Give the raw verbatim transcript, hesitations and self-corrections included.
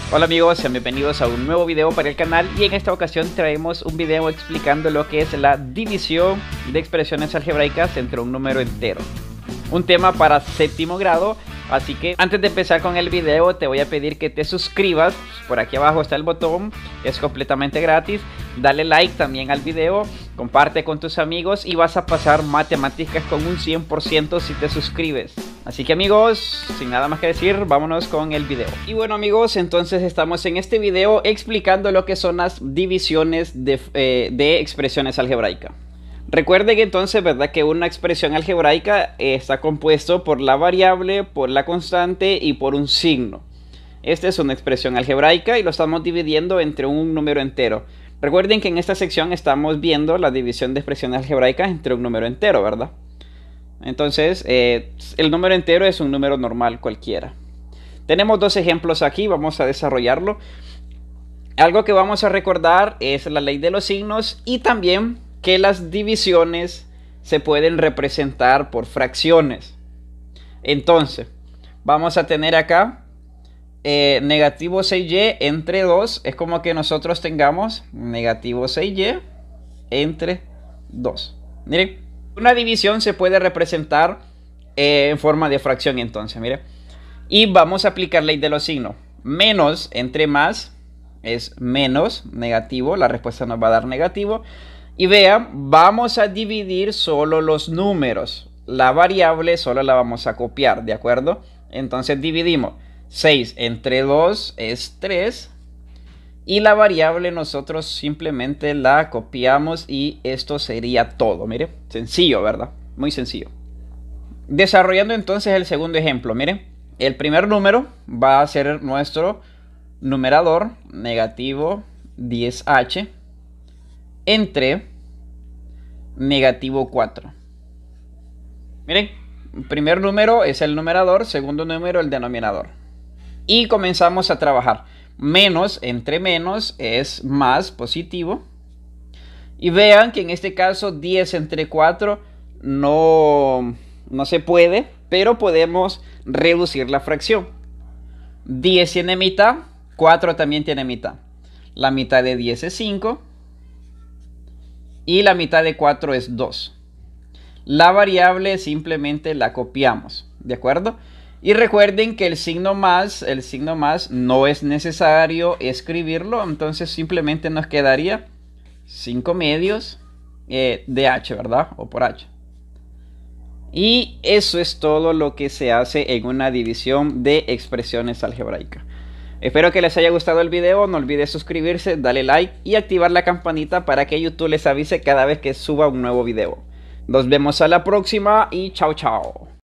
Hola amigos, sean bienvenidos a un nuevo video para el canal y en esta ocasión traemos un video explicando lo que es la división de expresiones algebraicas entre un número entero. Un tema para séptimo grado, así que antes de empezar con el video te voy a pedir que te suscribas. Por aquí abajo está el botón, es completamente gratis. Dale like también al video, comparte con tus amigos y vas a pasar matemáticas con un cien por ciento si te suscribes. Así que amigos, sin nada más que decir, vámonos con el video. Y bueno amigos, entonces estamos en este video explicando lo que son las divisiones de, eh, de expresiones algebraicas. Recuerden entonces, ¿verdad?, que una expresión algebraica eh, está compuesto por la variable, por la constante y por un signo. Esta es una expresión algebraica y lo estamos dividiendo entre un número entero. Recuerden que en esta sección estamos viendo la división de expresiones algebraicas entre un número entero, ¿verdad? Entonces, eh, el número entero es un número normal cualquiera. Tenemos dos ejemplos aquí, vamos a desarrollarlo. Algo que vamos a recordar es la ley de los signos y también que las divisiones se pueden representar por fracciones. Entonces, vamos a tener acá eh, negativo seis y entre dos. Es como que nosotros tengamos negativo seis y entre dos. Miren, una división se puede representar eh, en forma de fracción entonces, mire. Y vamos a aplicar ley de los signos. Menos entre más es menos, negativo. La respuesta nos va a dar negativo. Y vean, vamos a dividir solo los números. La variable solo la vamos a copiar, ¿de acuerdo? Entonces dividimos. seis entre dos es tres. Y la variable nosotros simplemente la copiamos y esto sería todo. Mire, sencillo, ¿verdad? Muy sencillo. Desarrollando entonces el segundo ejemplo, miren. El primer número va a ser nuestro numerador, negativo diez h. Entre negativo cuatro. Miren, primer número es el numerador, segundo número el denominador. Y comenzamos a trabajar. Menos entre menos es más, positivo. Y vean que en este caso diez entre cuatro no, no se puede, pero podemos reducir la fracción. diez tiene mitad, cuatro también tiene mitad. La mitad de diez es cinco. Y la mitad de cuatro es dos. La variable simplemente la copiamos, ¿de acuerdo? Y recuerden que el signo más, el signo más no es necesario escribirlo. Entonces simplemente nos quedaría cinco medios eh, de h, ¿verdad? O por h. Y eso es todo lo que se hace en una división de expresiones algebraicas. Espero que les haya gustado el video, no olvides suscribirse, darle like y activar la campanita para que YouTube les avise cada vez que suba un nuevo video. Nos vemos a la próxima y chao chao.